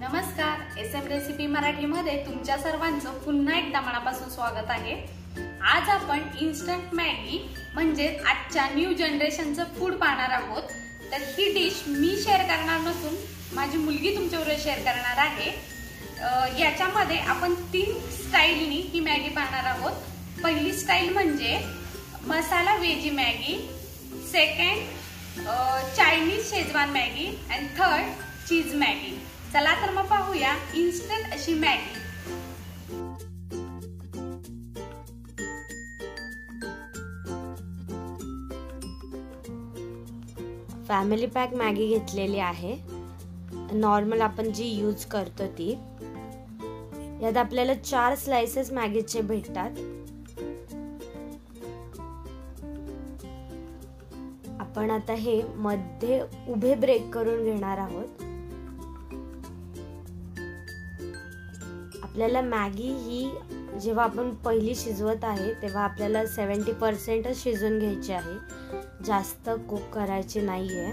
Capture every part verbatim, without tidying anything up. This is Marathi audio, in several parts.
नमस्कार, एस एम रेसिपी मराठीमध्ये तुमच्या सर्वांचं पुन्हा एकदा मनापासून स्वागत आहे। आज आपण इन्स्टंट मॅगी म्हणजे आजच्या न्यू जनरेशनचं फूड पाहणार आहोत। तर ही डिश मी शेअर करणार नसून माझी मुलगी तुमच्याबरोबर शेअर करणार आहे। याच्यामध्ये आपण तीन स्टाईलनी ही मॅगी पाहणार आहोत। पहिली स्टाईल म्हणजे masala veggie Maggi, second Chinese Schezwan Maggi आणि थर्ड चीज मॅगी। चला तर मग पाहूया इन्स्टंट अशी मॅगी। फॅमिली पॅक मॅगी घेतलेली आहे, नॉर्मल आपण जी यूज करतो ती। यात आपल्याला चार स्लाइसेस मॅगीचे भेटतात। आपण आता हे मध्ये उभे ब्रेक करून घेणार आहोत। आपल्याला मॅगी ही जेव्हा आपण पहिली शिजवत आहे तेव्हा आपल्याला सत्तर टक्के शिजवून घ्यायची आहे, जास्त कुक करायची नाहीये।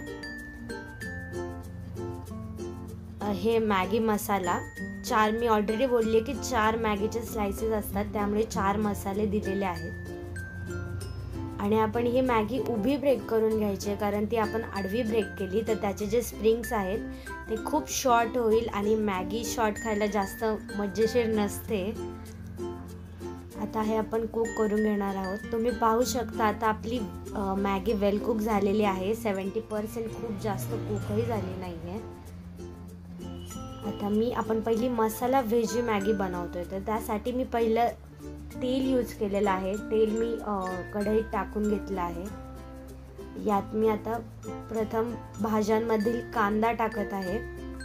हे मॅगी मसाला चार, मी ऑलरेडी बोलले की चार मॅगीचे स्लाइसेस असतात, त्यामुळे चार मसाले दिलेले आहेत। आणि आपण ही मॅगी उभी ब्रेक करून घ्यायची, कारण ती आपण आडवी ब्रेक केली तर त्याचे जे स्प्रिंग्स आहेत ते खूप शॉर्ट होईल आणि मॅगी शॉर्ट खायला जास्त मजेशीर नसते। आता हे आपण कुक करून घेणार आहोत। तुम्ही पाहू शकता आता आपली मॅगी वेल कुक झालेली आहे, सत्तर टक्के खूप जास्त कुकही झाली नाहीये। आता मी आपण पहिली मसाला व्हेजी मॅगी बनवतोय, तर त्यासाठी मी पहिलं तेल यूज केलेलं आहे। तेल मी कढईत टाकून घेतलं आहे। यात मी आता प्रथम भाज्यांमधील कांदा टाकत आहे।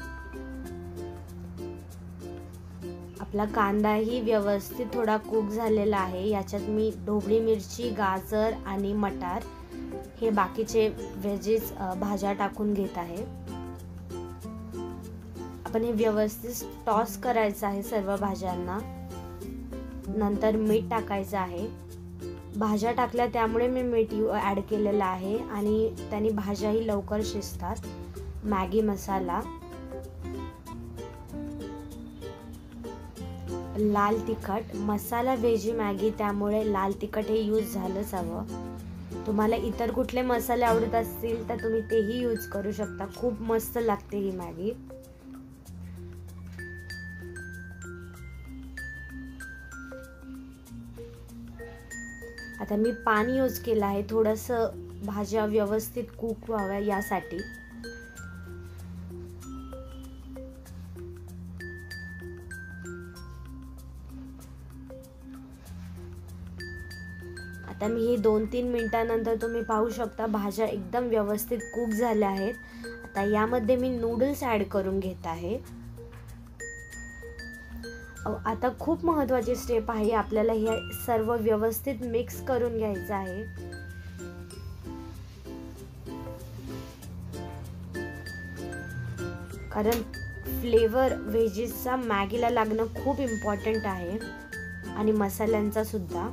आपला कांदाही व्यवस्थित थोडा कुक झालेला आहे। याच्यात मी ढोबळी मिरची, गाजर आणि मटार हे बाकीचे व्हेजीस भाज्या टाकून घेत आहे। आपण हे व्यवस्थित टॉस करायचं आहे सर्व भाज्यांना। नंतर मीठ टाकायचं आहे। भाज्या टाकल्या त्यामुळे मी मीठ ॲड केलेलं आहे आणि त्याने भाज्याही लवकर शिजतात। मॅगी मसाला, लाल तिखट, मसाला व्हेजी मॅगी त्यामुळे लाल तिखट हे यूज झालंच हवं। तुम्हाला इतर कुठले मसाले आवडत असतील तर तुम्ही तेही यूज करू शकता, खूप मस्त लागते ही मॅगी। आता मी पाणी यूज केलं आहे, थोडंसं भाज्या व्यवस्थित कुक व्हाव्या यासाठी। आता मी हे दोन तीन मिनिटांनंतर तुम्ही पाहू शकता भाज्या एकदम व्यवस्थित कुक झाल्या आहेत। आता यामध्ये मी नूडल्स ॲड करून घेत आहे। आता खूप महत्त्वाची स्टेप आहे, आपल्याला हे सर्व व्यवस्थित मिक्स करून घ्यायचं आहे। कारण फ्लेवर व्हेजीसचा मॅगीला लागणं खूप इम्पॉर्टंट आहे आणि मसाल्यांचा सुद्धा।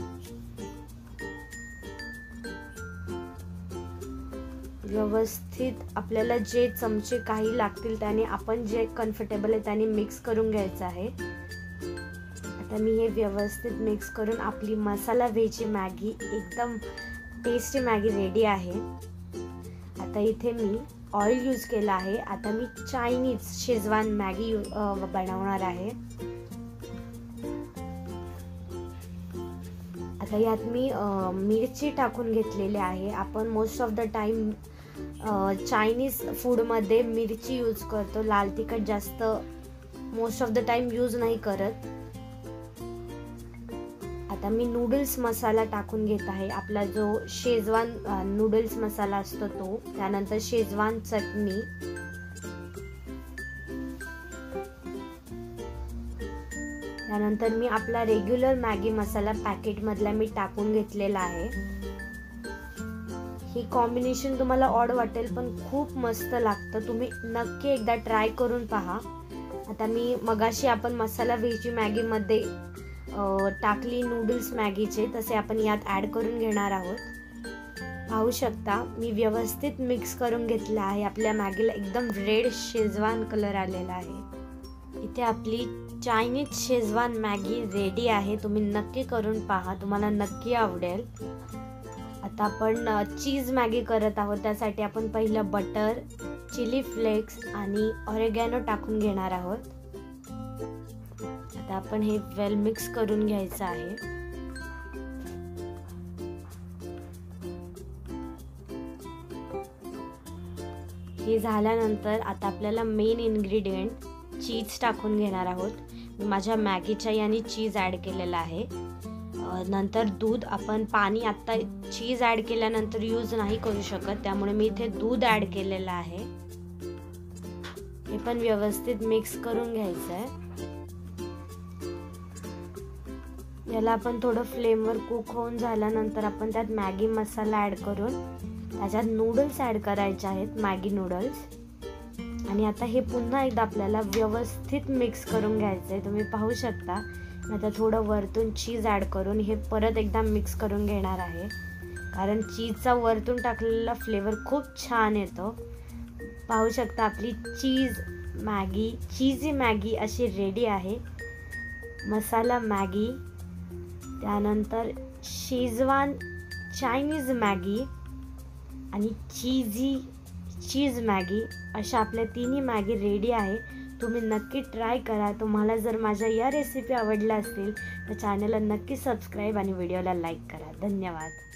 व्यवस्थित आपल्याला जे चमचे काही लागतील त्याने आपण जे कम्फर्टेबल आहे त्याने मिक्स करून घ्यायचं आहे। आता मी हे व्यवस्थित मिक्स करून आपली मसाला व्हेजी मॅगी एकदम टेस्टी मॅगी रेडी आहे। आता इथे मी ऑइल यूज केला आहे। आता मी चायनीज शेजवान मॅगी बनवणार आहे। आता यात मी मिरची टाकून घेतलेली आहे। आपण most of the time Chinese फूडमध्ये मिरची यूज करतो, लाल तिखट जास्त most of the time use नाही करत। आता मी नूडल्स मसाला टाकून घेत आहे, आपला जो शेजवान नूडल्स मसाला असतो तो, त्यानंतर शेजवान चटणी, त्यानंतर मी आपला रेग्युलर मॅगी मसाला पॅकेट मधला मी टाकून घेतलेला आहे। ही कॉम्बिनेशन तुम्हाला ऑड वाटेल पण खूप मस्त लागतं, तुम्ही नक्की एकदा ट्राय करून पहा। आता मी मगाशी आपण मसाला व्हेजी मॅगी मध्ये टाकली नूडल्स मॅगीचे, तसे आपण यात ॲड करून घेणार आहोत। पाहू शकता मी व्यवस्थित मिक्स करून घेतला आहे। आपल्या मॅगीला एकदम रेड शेजवान कलर आलेला आहे। इथे आपली चायनीज शेजवान मॅगी रेडी आहे. तुम्ही नक्की करून पहा, तुम्हाला नक्की आवडेल. आता आपण चीज मॅगी करत आहोत. त्यासाठी आपण पहिलं बटर, चिली फ्लेक्स आणि ऑरेगॅनो टाकून घेणार आहोत. आता आपण हे वेल मिक्स करून घ्यायचं आहे. हे झाल्यानंतर आता आपल्याला मेन इन्ग्रेडियंट चीज टाकून घेणार आहोत. मी माझ्या मॅगीच्या याने चीज ॲड केलेलं आहे. नंतर दूध, आपण पाणी आत्ता चीज ॲड केल्यानंतर यूज नाही करू शकत, त्यामुळे मी इथे दूध ॲड केलेलं आहे. हे पण व्यवस्थित मिक्स करून घ्यायचं आहे. याला आपण थोडं फ्लेमवर कुक होऊन झाल्यानंतर आपण त्यात मॅगी मसाला ॲड करून त्याच्यात नूडल्स ॲड करायचे आहेत, मॅगी नूडल्स. आणि आता हे पुन्हा एकदा आपल्याला व्यवस्थित मिक्स करून घ्यायचं आहे. तुम्ही पाहू शकता. आता थोडं वरतून चीज ॲड करून हे परत एकदा मिक्स करून घेणार आहे, कारण चीजचा वरतून टाकलेला फ्लेवर खूप छान येतो. पाहू शकता आपली चीज मॅगी, चीजी मॅगी अशी रेडी आहे. मसाला मॅगी, त्यानंतर शेजवान चायनीज मॅगी आणि चीजी चीज मॅगी अशा आपल्या तिन्ही मॅगी रेडी आहे. तुम्ही नक्की ट्राय करा. तुम्हाला जर माझ्या या रेसिपी आवडल्या असतील तर चॅनलला नक्की सबस्क्राईब आणि व्हिडिओला लाईक करा. धन्यवाद.